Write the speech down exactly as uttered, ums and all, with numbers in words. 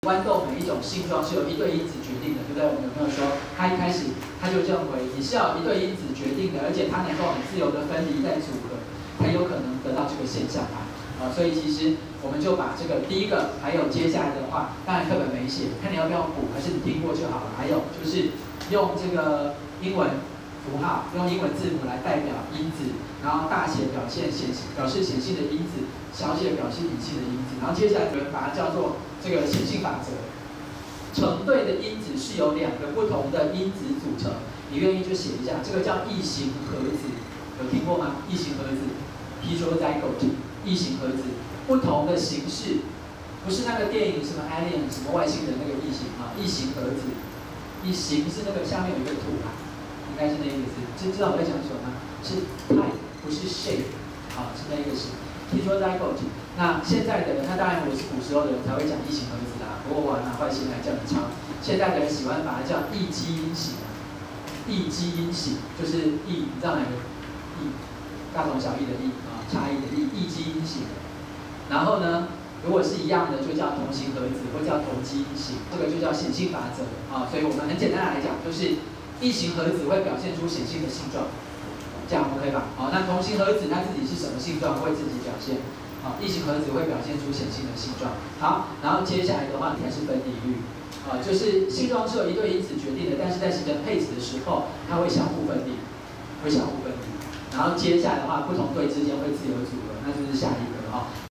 豌豆每一种性状是由一对因子决定的，对不对？我们有没有说，他一开始他就认为你是要有一对因子决定的，而且它能够很自由的分离再组合，才有可能得到这个现象啊。啊，所以其实我们就把这个第一个，还有接下来的话，当然课本没写，看你要不要补，还是你听过就好了。还有就是用这个英文符号，用英文字母来代表因子，然后大写表现显表示显性的因子，小写表示隐性的因子，然后接下来有人把它叫做这个显性法则。成对的因子是由两个不同的因子组成，你愿意就写一下，这个叫异形核子，有听过吗？异形核子 ，heterozygote。异形核子，不同的形式，不是那个电影什么 Alien 什么外星人那个异形啊，异形核子，异形是那个下面有一个土啊，应该是那一个字，知知道我在讲什么吗？是 type 不是 shape， 啊是那一个是 heterozygote。那现在的人，那当然我是古时候的人才会讲异形核子啦，不过我拿外星来叫你抄，现在的人喜欢把它叫异基因型，异基因型就是异，你知道哪个异？大同小异的异啊，差异的异，异基因型。然后呢，如果是一样的，就叫同型核子或叫同基因型，这个就叫显性法则啊。所以我们很简单来讲，就是异型核子会表现出显性的性状，这样 OK 吧？好，那同型核子它自己是什么性状会自己表现？啊，异型核子会表现出显性的性状。好，然后接下来的话才是分离律啊，就是性状是由一对因子决定的，但是在形成配子的时候，它会相互分离，会相互分离。然后接下来的话，不同对之间会自由组合，那就是下一个了哈。